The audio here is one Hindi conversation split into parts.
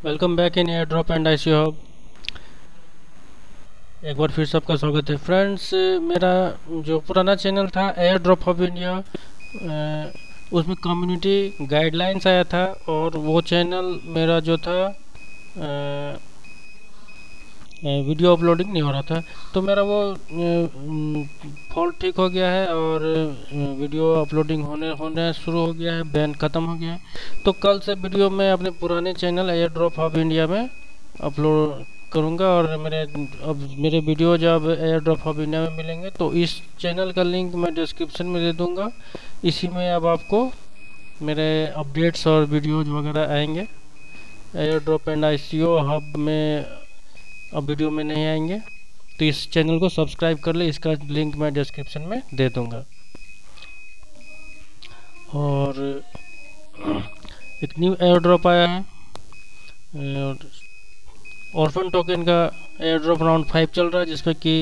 Welcome back in airdrop and IC hub. एक बार फिर सबका स्वागत है फ्रेंड्स। मेरा जो पुराना चैनल था एयर ड्रॉप हब इंडिया, उसमें कम्युनिटी गाइडलाइंस आया था और वो चैनल मेरा जो था वीडियो अपलोडिंग नहीं हो रहा था। तो मेरा वो फॉल्ट ठीक हो गया है और वीडियो अपलोडिंग होने शुरू हो गया है, बैन ख़त्म हो गया है। तो कल से वीडियो मैं अपने पुराने channel airdrop hub India में अपलोड करूंगा और मेरे वीडियो जब एयर ड्रॉप हब इंडिया में मिलेंगे तो इस चैनल का लिंक मैं डिस्क्रिप्शन में दे दूंगा। इसी में अब आपको मेरे अपडेट्स और वीडियोज वगैरह आएंगे। Airdrop and ICO hub में अब वीडियो में नहीं आएंगे, तो इस चैनल को सब्सक्राइब कर ले। इसका लिंक मैं डिस्क्रिप्शन में दे दूंगा। और एक न्यू एयर ड्रॉप आया है, ऑर्फन टोकन का एयर ड्रॉप राउंड 5 चल रहा है, जिसमें कि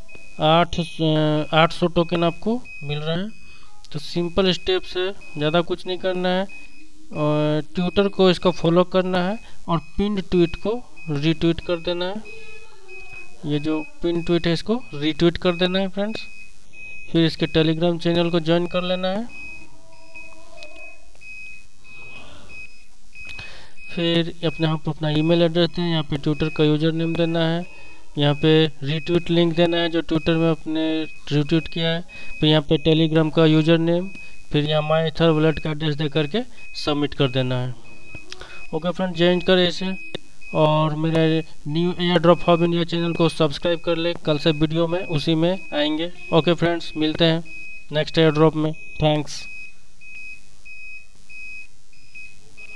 800 टोकन आपको मिल रहे हैं। तो सिंपल स्टेप्स है, ज़्यादा कुछ नहीं करना है। ट्विटर को इसको फॉलो करना है और पिन ट्वीट को रीट्वीट कर देना है। ये जो पिन ट्वीट है इसको रीट्वीट कर देना है फ्रेंड्स। फिर इसके टेलीग्राम चैनल को ज्वाइन कर लेना है। फिर अपना ईमेल एड्रेस दें, यहाँ पे ट्विटर का यूज़र नेम देना है, यहाँ पे रीट्वीट लिंक देना है जो ट्विटर में अपने रीट्वीट किया है। फिर यहाँ पे टेलीग्राम का यूज़र नेम, फिर यहाँ माई ईथर वॉलेट का एड्रेस दे करके सबमिट कर देना है। ओके फ्रेंड, ज्वाइन करें इसे और मेरे new airdrop hub India channel को सब्सक्राइब कर ले। कल से वीडियो में उसी में आएंगे। ओके फ्रेंड्स, मिलते हैं नेक्स्ट एयर ड्रॉप में। थैंक्स।